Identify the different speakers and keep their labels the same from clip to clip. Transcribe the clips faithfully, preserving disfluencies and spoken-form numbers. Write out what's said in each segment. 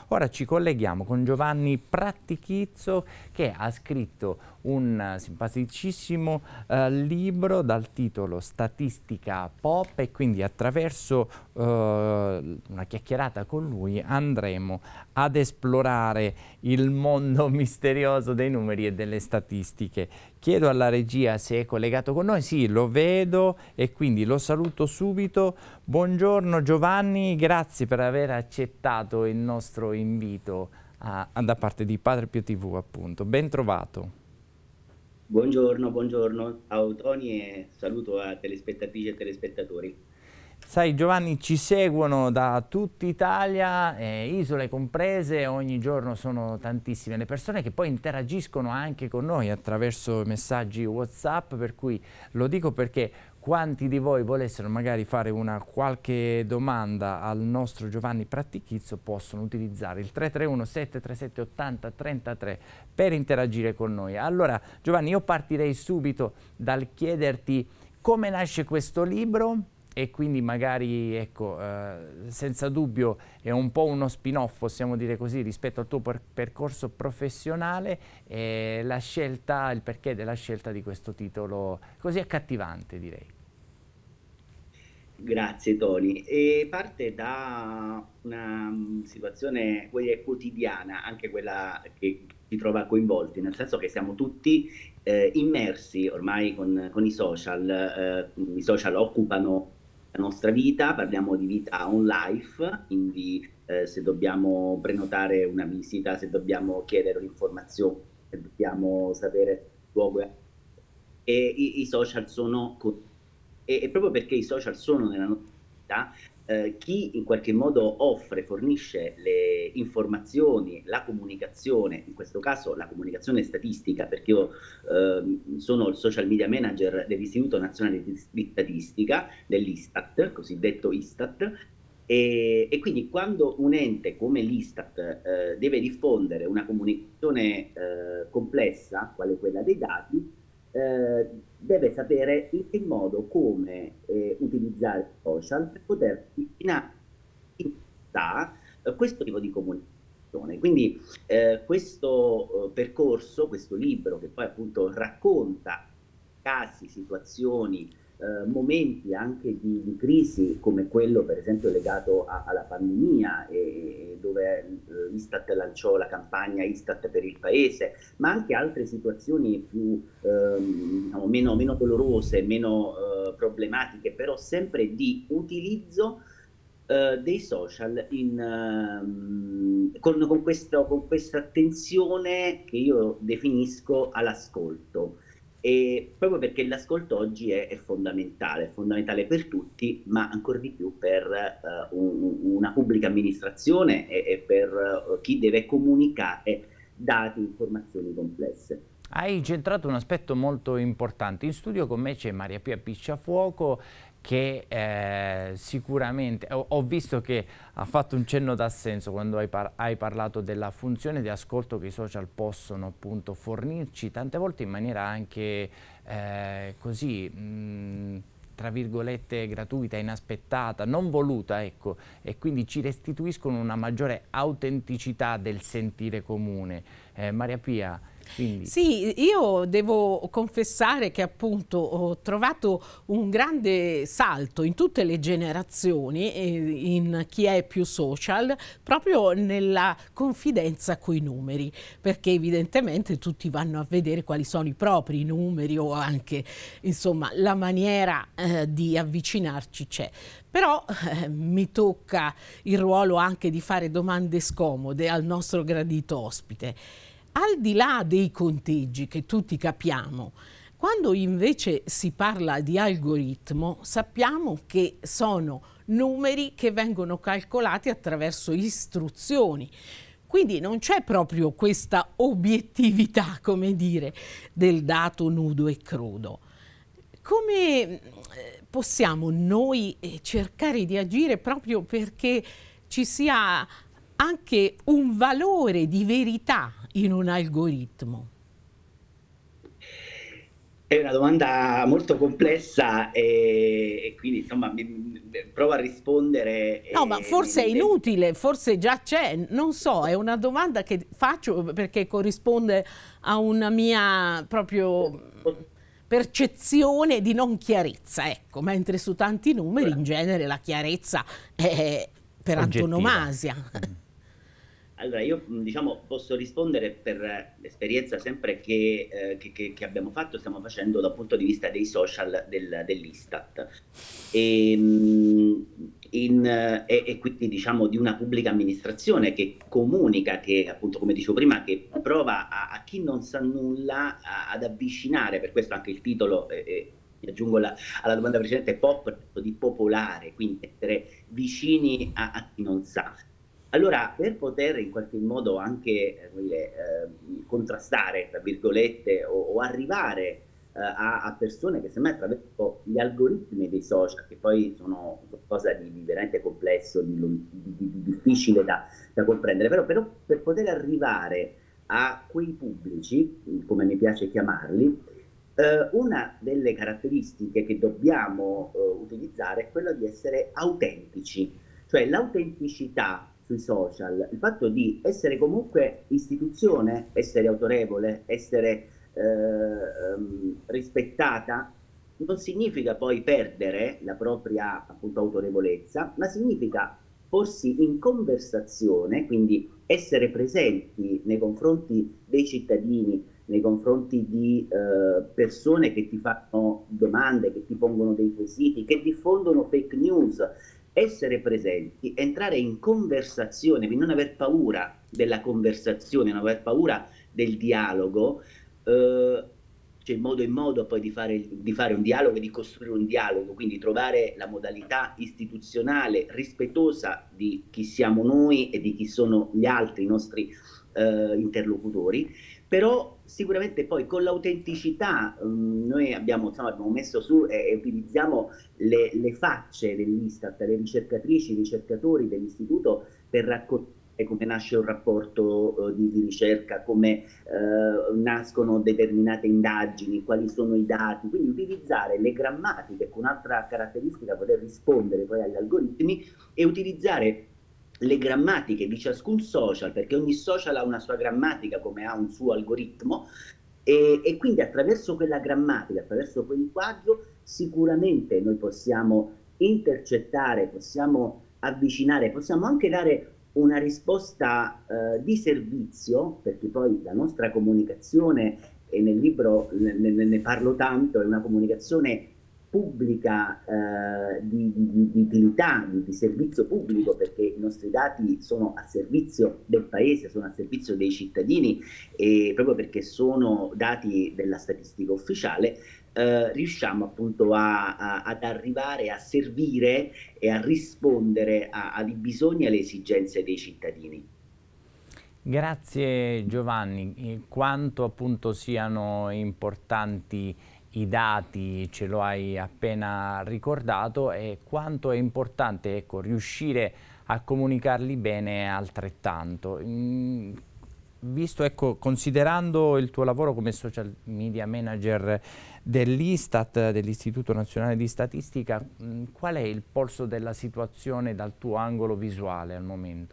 Speaker 1: Ora ci colleghiamo con Giovanni Prattichizzo, che ha scritto un simpaticissimo eh, libro dal titolo Statistica Pop, e quindi attraverso eh, una chiacchierata con lui andremo ad esplorare il mondo misterioso dei numeri e delle statistiche. Chiedo alla regia se è collegato con noi. Sì, lo vedo e quindi lo saluto subito. Buongiorno Giovanni, grazie per aver accettato il nostro invito a, a, da parte di Padre Pio tivù, appunto. Ben trovato.
Speaker 2: Buongiorno, buongiorno a Tony e saluto a telespettatrici e telespettatori.
Speaker 1: Sai Giovanni, ci seguono da tutta Italia, eh, isole comprese, ogni giorno sono tantissime le persone che poi interagiscono anche con noi attraverso messaggi WhatsApp, per cui lo dico perché quanti di voi volessero magari fare una qualche domanda al nostro Giovanni Prattichizzo possono utilizzare il tre tre uno sette tre sette otto zero tre tre per interagire con noi. Allora Giovanni, io partirei subito dal chiederti come nasce questo libro. E quindi magari, ecco, eh, senza dubbio è un po' uno spin-off, possiamo dire così, rispetto al tuo per percorso professionale, e la scelta, il perché della scelta di questo titolo così accattivante, direi.
Speaker 2: Grazie Tony. E parte da una situazione, vuol dire, quotidiana, anche quella che ci trova coinvolti, nel senso che siamo tutti eh, immersi ormai con, con i social, eh, i social occupano la nostra vita, parliamo di vita on life, quindi eh, se dobbiamo prenotare una visita, se dobbiamo chiedere un'informazione, se dobbiamo sapere il luogo, e i, i social sono, e, e proprio perché i social sono nella nostra vita, eh, chi in qualche modo offre, fornisce le informazioni, la comunicazione, in questo caso la comunicazione statistica, perché io eh, sono il social media manager dell'Istituto Nazionale di, di Statistica, dell'Istat, cosiddetto Istat, e, e quindi quando un ente come l'Istat eh, deve diffondere una comunicazione eh, complessa, quale quella dei dati, eh, deve sapere in che modo, come eh, utilizzare i social per poter destinare eh, questo tipo di comunicazione. Quindi eh, questo eh, percorso, questo libro che poi appunto racconta casi, situazioni, eh, momenti anche di, di crisi come quello per esempio legato a, alla pandemia, e, e dove eh, Istat lanciò la campagna Istat per il Paese, ma anche altre situazioni più ehm, diciamo, meno, meno dolorose, meno eh, problematiche, però sempre di utilizzo eh, dei social in, ehm, con, con, questo, con questa attenzione che io definisco all'ascolto. E proprio perché l'ascolto oggi è, è fondamentale, è fondamentale per tutti, ma ancora di più per uh, un, una pubblica amministrazione e, e per uh, chi deve comunicare dati, informazioni complesse.
Speaker 1: Hai centrato un aspetto molto importante. In studio con me c'è Maria Pia Picciafuoco, che eh, sicuramente, ho, ho visto che ha fatto un cenno d'assenso quando hai, par hai parlato della funzione di ascolto che i social possono appunto fornirci, tante volte in maniera anche eh, così, mh, tra virgolette, gratuita, inaspettata, non voluta, ecco, e quindi ci restituiscono una maggiore autenticità del sentire comune. Eh, Maria Pia, quindi...
Speaker 3: Sì, io devo confessare che appunto ho trovato un grande salto in tutte le generazioni, in chi è più social, proprio nella confidenza coi numeri, perché evidentemente tutti vanno a vedere quali sono i propri numeri, o anche insomma la maniera eh, di avvicinarci c'è. Però eh, mi tocca il ruolo anche di fare domande scomode al nostro gradito ospite. Al di là dei conteggi che tutti capiamo, quando invece si parla di algoritmo, sappiamo che sono numeri che vengono calcolati attraverso istruzioni. Quindi non c'è proprio questa obiettività, come dire, del dato nudo e crudo. Come possiamo noi cercare di agire proprio perché ci sia anche un valore di verità in un algoritmo?
Speaker 2: È una domanda molto complessa e, e quindi insomma mi, mi- provo a rispondere
Speaker 3: No, ma
Speaker 2: e mi,
Speaker 3: forse è
Speaker 2: mi tento.
Speaker 3: inutile, forse già c'è, non so, è una domanda che faccio perché corrisponde a una mia proprio percezione di non chiarezza, ecco, mentre su tanti numeri in genere la chiarezza è per
Speaker 1: Oggettiva.
Speaker 3: antonomasia.
Speaker 1: Mm.
Speaker 2: Allora, io mh, diciamo posso rispondere per eh, l'esperienza sempre che, eh, che- che- che abbiamo fatto, stiamo facendo dal punto di vista dei social del- dell'Istat. E, mh, in, eh, e, e quindi diciamo di una pubblica amministrazione che comunica, che appunto come dicevo prima, che prova a, a chi non sa nulla a- ad avvicinare, per questo anche il titolo, eh, eh, mi aggiungo la- alla domanda precedente, pop, di popolare, quindi essere vicini a a chi non sa. Allora, per poter in qualche modo anche eh, come dire, eh, contrastare, tra virgolette, o, o arrivare eh, a, a persone che semmai attraverso gli algoritmi dei social, che poi sono qualcosa di, di veramente complesso, di, di- di- di difficile da, da comprendere, però, però per poter arrivare a quei pubblici, come mi piace chiamarli, eh, una delle caratteristiche che dobbiamo eh, utilizzare è quella di essere autentici, cioè l'autenticità sui social, il fatto di essere comunque istituzione, essere autorevole, essere eh, ehm, rispettata, non significa poi perdere la propria appunto autorevolezza, ma significa porsi in conversazione, quindi essere presenti nei confronti dei cittadini, nei confronti di eh, persone che ti fanno domande, che ti pongono dei quesiti, che diffondono fake news, essere presenti, entrare in conversazione, quindi non aver paura della conversazione, non aver paura del dialogo, eh, c'è modo in modo poi di fare, di fare un dialogo e di costruire un dialogo, quindi trovare la modalità istituzionale rispettosa di chi siamo noi e di chi sono gli altri, i nostri eh, interlocutori, però sicuramente poi con l'autenticità um, noi abbiamo, insomma, abbiamo messo su e, e utilizziamo le, le facce dell'Istat, le ricercatrici, i ricercatori dell'istituto per raccontare come nasce un rapporto uh, di, di, ricerca, come uh, nascono determinate indagini, quali sono i dati, quindi utilizzare le grammatiche con un'altra caratteristica, poter rispondere poi agli algoritmi e utilizzare le grammatiche di ciascun social, perché ogni social ha una sua grammatica come ha un suo algoritmo, e, e quindi attraverso quella grammatica, attraverso quel linguaggio, sicuramente noi possiamo intercettare, possiamo avvicinare, possiamo anche dare una risposta eh, di servizio, perché poi la nostra comunicazione, e nel libro ne, ne, ne parlo tanto, è una comunicazione pubblica eh, di, di, di, utilità, di, di servizio pubblico, perché i nostri dati sono a servizio del paese, sono a servizio dei cittadini e proprio perché sono dati della statistica ufficiale, eh, riusciamo appunto a, a, ad arrivare a servire e a rispondere a, ai bisogni e alle esigenze dei cittadini.
Speaker 1: Grazie Giovanni, quanto appunto siano importanti i dati ce lo hai appena ricordato e quanto è importante, ecco, riuscire a comunicarli bene altrettanto. Mm, visto, ecco, considerando il tuo lavoro come social media manager dell'Istat, dell'Istituto Nazionale di Statistica, mh, qual è il polso della situazione dal tuo angolo visuale al momento?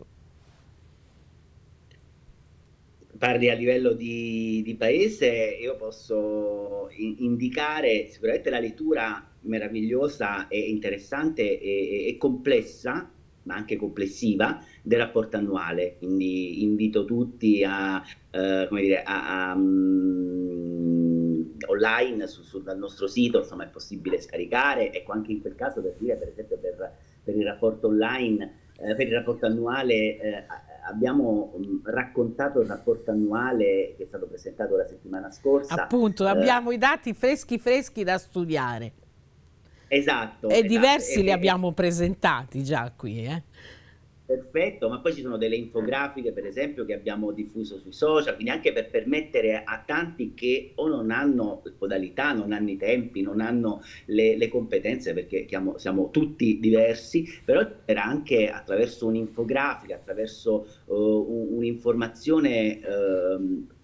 Speaker 2: Parli a livello di, di paese, io posso in- indicare sicuramente la lettura meravigliosa e interessante e, e complessa, ma anche complessiva, del rapporto annuale. Quindi invito tutti a, eh, come dire, a, a, mm, online su- su- dal nostro sito, insomma, è possibile scaricare. Ecco, anche in quel caso per dire, per esempio, per, per il rapporto online, eh, per il rapporto annuale, eh, abbiamo mh, raccontato il rapporto annuale che è stato presentato la settimana scorsa.
Speaker 3: Appunto,
Speaker 2: Eh,
Speaker 3: abbiamo i dati freschi freschi da studiare
Speaker 2: esatto,
Speaker 3: e
Speaker 2: esatto.
Speaker 3: diversi
Speaker 2: E,
Speaker 3: li
Speaker 2: e,
Speaker 3: abbiamo presentati già qui, eh.
Speaker 2: Perfetto, ma poi ci sono delle infografiche, per esempio, che abbiamo diffuso sui social, quindi anche per permettere a tanti che o non hanno le modalità, non hanno i tempi, non hanno le, le competenze, perché siamo, siamo tutti diversi, però era anche attraverso un'infografica, attraverso uh, un'informazione uh,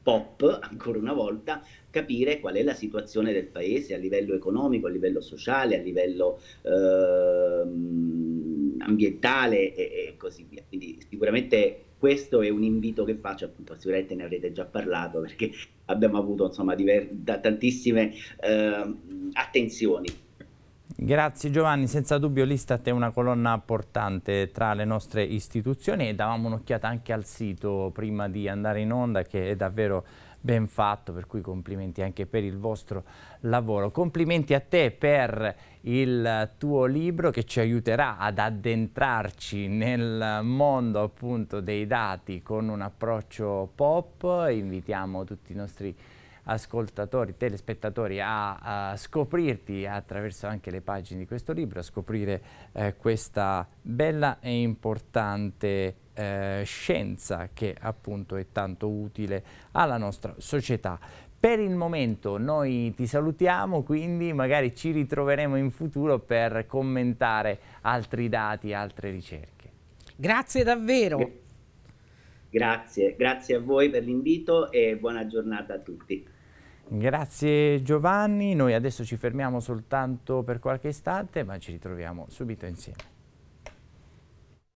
Speaker 2: pop, ancora una volta, capire qual è la situazione del paese a livello economico, a livello sociale, a livello eh, ambientale e, e così via. Quindi sicuramente questo è un invito che faccio, appunto, sicuramente ne avrete già parlato perché abbiamo avuto insomma diver- da tantissime eh, attenzioni.
Speaker 1: Grazie Giovanni, senza dubbio l'Istat è una colonna portante tra le nostre istituzioni e davamo un'occhiata anche al sito prima di andare in onda, che è davvero ben fatto, per cui complimenti anche per il vostro lavoro. Complimenti a te per il tuo libro che ci aiuterà ad addentrarci nel mondo appunto dei dati con un approccio pop. Invitiamo tutti i nostri ascoltatori, telespettatori a, a scoprirti attraverso anche le pagine di questo libro, a scoprire eh, questa bella e importante eh, scienza che appunto è tanto utile alla nostra società. Per il momento noi ti salutiamo, quindi magari ci ritroveremo in futuro per commentare altri dati, altre ricerche.
Speaker 3: Grazie davvero.
Speaker 2: Grazie, grazie a voi per l'invito e buona giornata a tutti.
Speaker 1: Grazie Giovanni, noi adesso ci fermiamo soltanto per qualche istante, ma ci ritroviamo subito insieme.